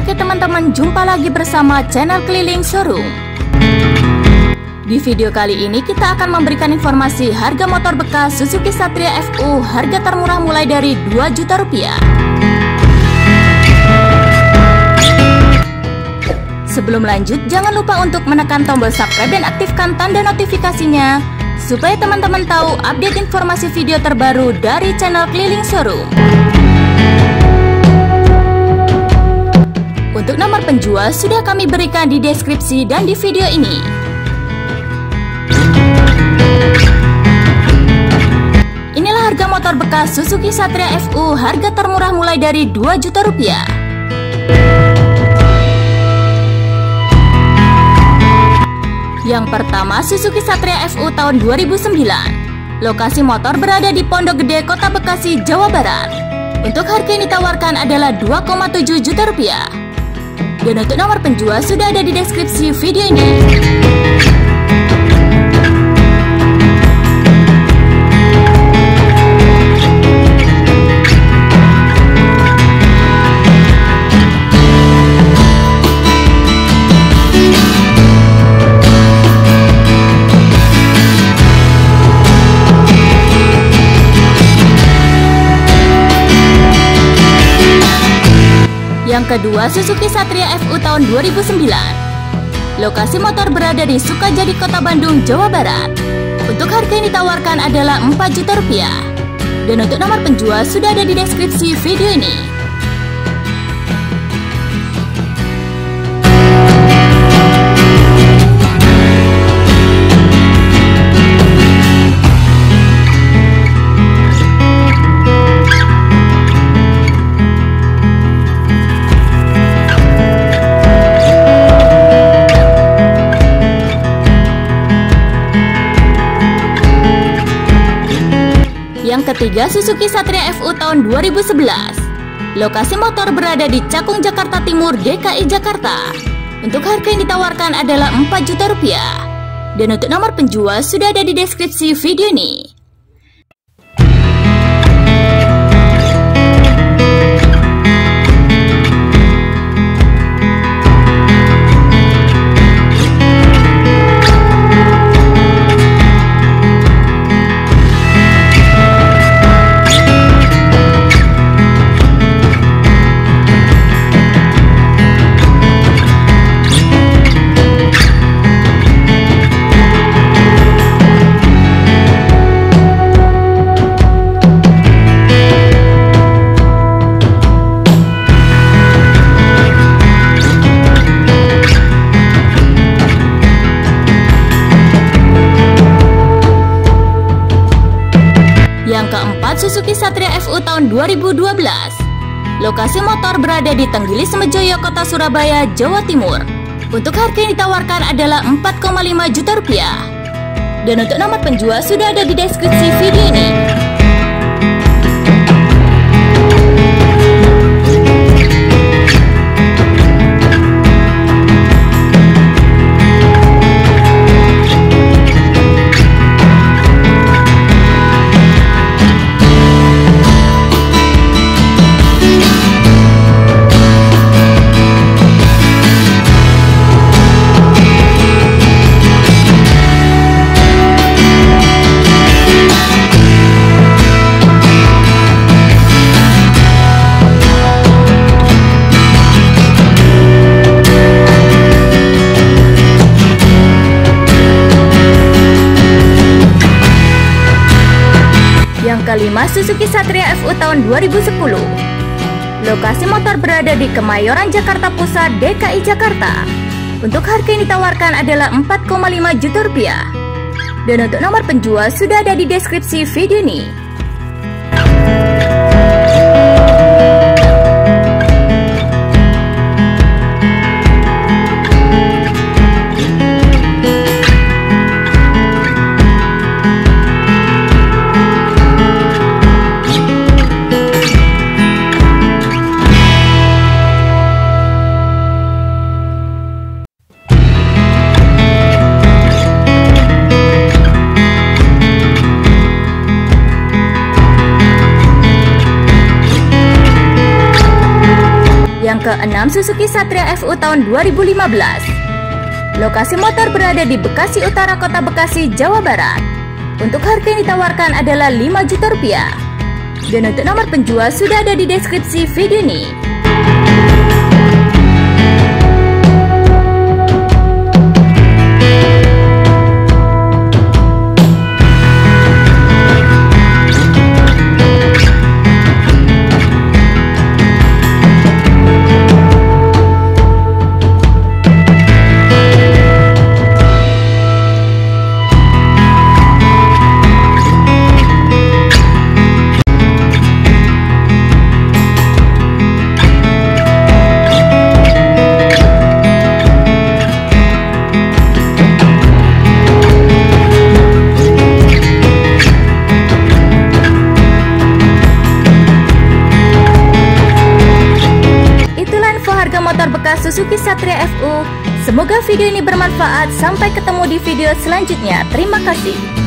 Oke teman-teman, jumpa lagi bersama channel Keliling Showroom. Di video kali ini kita akan memberikan informasi harga motor bekas Suzuki Satria FU harga termurah mulai dari 2 juta rupiah. Sebelum lanjut, jangan lupa untuk menekan tombol subscribe dan aktifkan tanda notifikasinya supaya teman-teman tahu update informasi video terbaru dari channel Keliling Showroom. Untuk nomor penjual sudah kami berikan di deskripsi dan di video ini. Inilah harga motor bekas Suzuki Satria FU harga termurah mulai dari 2 juta rupiah. Yang pertama, Suzuki Satria FU tahun 2009. Lokasi motor berada di Pondok Gede, Kota Bekasi, Jawa Barat. Untuk harga yang ditawarkan adalah 2,7 juta rupiah. Dan untuk nomor penjual sudah ada di deskripsi video ini. Yang kedua, Suzuki Satria FU tahun 2009. Lokasi motor berada di Sukajadi, Kota Bandung, Jawa Barat. Untuk harga yang ditawarkan adalah 4 juta rupiah. Dan untuk nomor penjual sudah ada di deskripsi video ini. Yang ketiga, Suzuki Satria FU tahun 2011. Lokasi motor berada di Cakung, Jakarta Timur, DKI Jakarta. Untuk harga yang ditawarkan adalah 4 juta rupiah. Dan untuk nomor penjual sudah ada di deskripsi video ini. Yang keempat, Suzuki Satria FU tahun 2012. Lokasi motor berada di Tenggili Semejoyo, Kota Surabaya, Jawa Timur. Untuk harga yang ditawarkan adalah 4,5 juta rupiah. Dan untuk nomor penjual sudah ada di deskripsi video ini. Yang kelima, Suzuki Satria FU tahun 2010. Lokasi motor berada di Kemayoran, Jakarta Pusat, DKI Jakarta. Untuk harga yang ditawarkan adalah 4,5 juta rupiah. Dan untuk nomor penjual sudah ada di deskripsi video ini. yang ke-6 Suzuki Satria FU tahun 2015. Lokasi motor berada di Bekasi Utara, Kota Bekasi, Jawa Barat. Untuk harga yang ditawarkan adalah 5 juta rupiah. Dan untuk nomor penjual sudah ada di deskripsi video ini. Harga motor bekas Suzuki Satria FU. Semoga video ini bermanfaat. Sampai ketemu di video selanjutnya. Terima kasih.